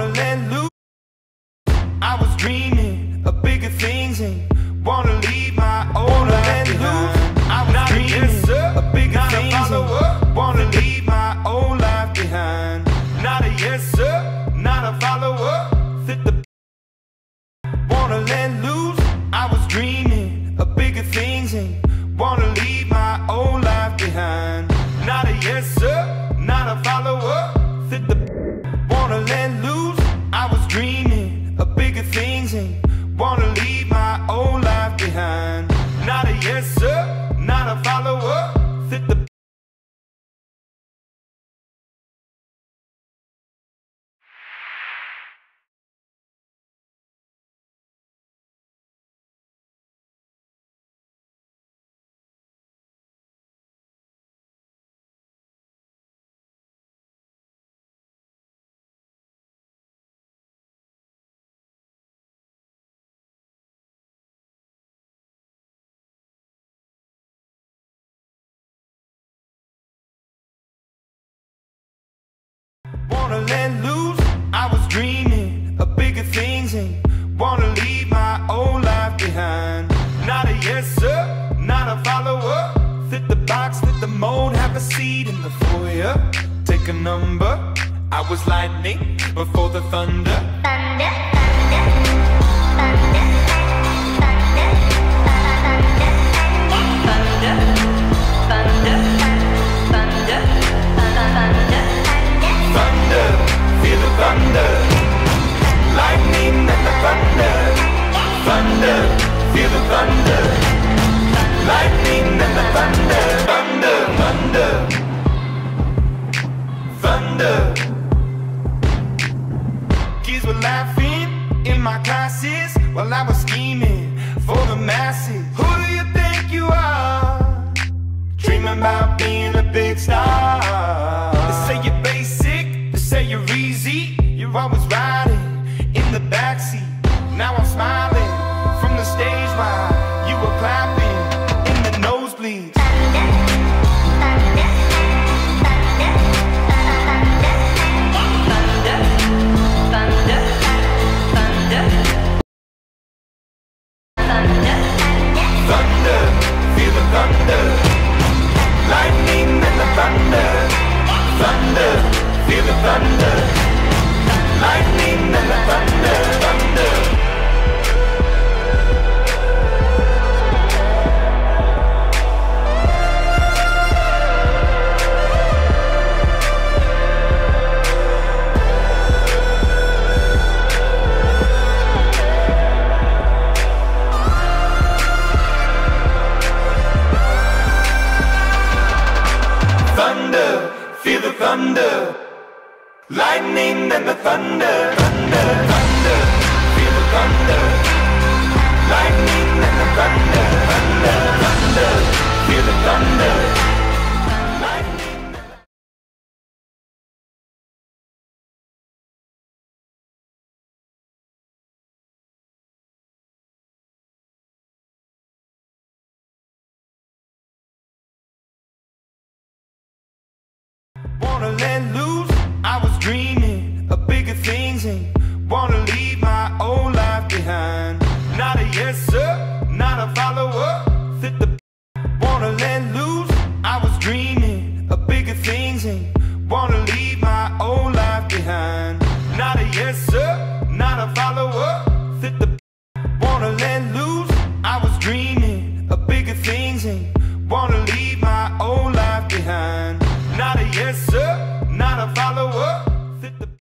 wanna let loose. I was dreaming of bigger things and wanna leave my old life behind. I was dreaming of bigger things and wanna leave my old life behind. Not a yes sir, not a follower. Fit the wanna let loose. I was dreaming of bigger things and wanna leave my old life behind. Not a yes sir, not a follower. Fit the wanna let loose. I was dreaming of bigger things and wanna leave my old life behind. Not a yes sir, not a follower. Fit the wanna let loose. I was dreaming of bigger things and wanna leave my old life behind. Not a yes sir, not a follower. Fit the box, fit the mold, have a seat in the foyer. Take a number. I was lightning before the thunder. Thunder, thunder, thunder, thunder, thunder, thunder, thunder, thunder, Thunder, feel the thunder. Lightning and the thunder. Thunder, feel the thunder. Lightning and the thunder. Thunder, thunder, thunder. Kids were laughing in my classes while I was scheming for the masses. Who do you think you are? Dreaming about being a big star. They say you're basic, they say you're easy. You're always riding in the backseat. Now I'm smiling from the stage while you were clapping in the nosebleeds. Thunder, feel the thunder. Lightning and the thunder. Thunder, feel the thunder. Lightning and the thunder. Thunder. Thunder, feel the thunder. Lightning and the thunder. Thunder, thunder, feel the thunder. Lightning and the thunder. Thunder, thunder, feel the thunder. Lightning and the wanna let loose. I was dreaming of bigger things and wanna leave my old life behind. Not a yes sir, not a follower. Fit the wanna let loose. I was dreaming of bigger things and wanna leave my old life behind. Not a yes sir, not a follower. Fit the wanna let loose. I was dreaming of bigger things and wanna leave my old life behind. Not a yes sir, not a follower. Fit the